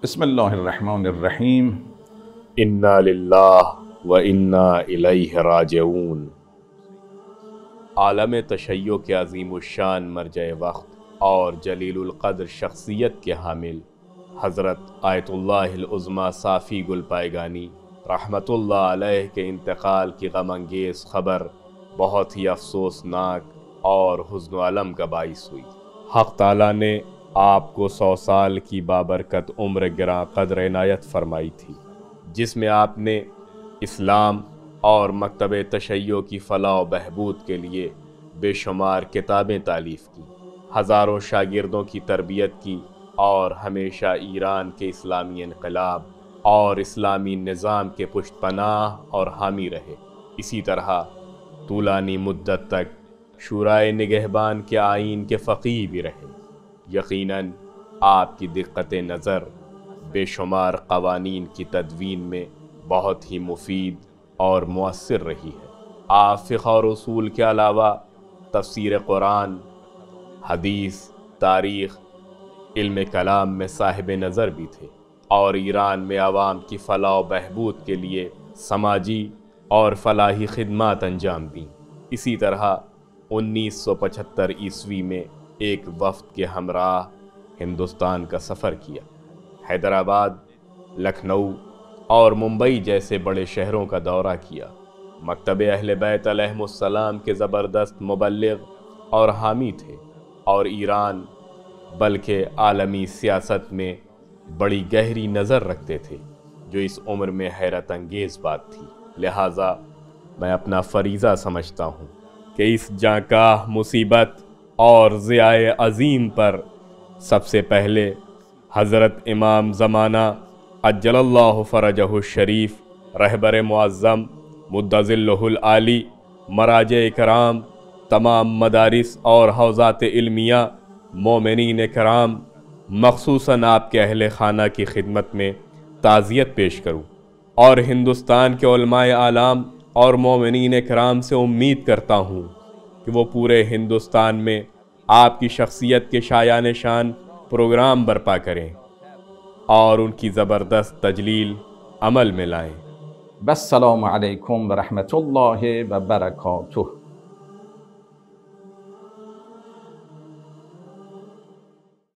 बिस्मिल्लाहिर्रहमानिर्रहीम। इन्ना लिल्लाह व इन्ना इलैहि राजिऊन। आलम तशय्यो के अज़ीमुश्शान मरजए वक्त और जलीलुल क़द्र शख्सियत के हामिल हज़रत आयतुल्लाहिल उज़्मा साफ़ी गुल पायगानी रहमतुल्लाह अलैह के इंतकाल की गमअंगेज़ ख़बर बहुत ही अफसोसनाक और हुज़्न अलम का बाइस हुई। हक़ ताला ने आपको 100 साल की बाबरकत उम्र गिरां क़द्र इनायत फरमाई थी, जिसमें आपने इस्लाम और मकतब तशय्यो की फ़लाह व बहबूद के लिए बेशुमार किताबें तालीफ़ की, हज़ारों शागिर्दों की तरबियत की और हमेशा ईरान के इस्लामी इनक़लाब और इस्लामी निज़ाम के पुश्तपनाह और हामी रहे। इसी तरह तूलानी मुद्दत तक शूराए निगहबान के आईन के फ़क़ीह भी रहे। यकीनन आपकी दिक्कत नज़र बेशुमार क़वानीन की तदवीन में बहुत ही मुफीद और मुअस्सिर रही है। आप फ़िक़्ह और उसूल के अलावा तफ़सीर कुरान, हदीस, तारीख़, इल्म कलाम में साहिब नज़र भी थे और ईरान में आवाम की फ़लाह व बहबूद के लिए समाजी और फ़लाही खिदमात अंजाम दी। इसी तरह 1975 ईस्वी में एक वफ़द के हमराह हिंदुस्तान का सफ़र किया। हैदराबाद, लखनऊ और मुंबई जैसे बड़े शहरों का दौरा किया। मकतब अहले बैत अलैहिमुस्सलाम के ज़बरदस्त मुबल्लिग़ और हामी थे और ईरान बल्कि आलमी सियासत में बड़ी गहरी नज़र रखते थे, जो इस उम्र में हैरत अंगेज़ बात थी। लिहाजा मैं अपना फ़रीज़ा समझता हूँ कि इस जाँकाह मुसीबत और ज़ियाए अज़ीम पर सबसे पहले हज़रत इमाम ज़माना अज्जलल्लाहु फ़रजहु शरीफ, रहबर मुअज़्ज़म मुद्दज़िल्लुहुल आली, मराजे कराम, तमाम मदारिस और हौज़ात इल्मिया, मोमिनीन कराम, मख़सूसन आपके अहले खाना की खिदमत में ताज़ियत पेश करूँ और हिंदुस्तान के उलमाए आलाम और मोमिनीन कराम से उम्मीद करता हूँ कि वो पूरे हिंदुस्तान में आपकी शख्सियत के शायान शान प्रोग्राम बर्पा करें और उनकी ज़बरदस्त तजलील अमल में लाएं। वस्सलामु अलैकुम व रहमतुल्लाहि व बरकातुहू।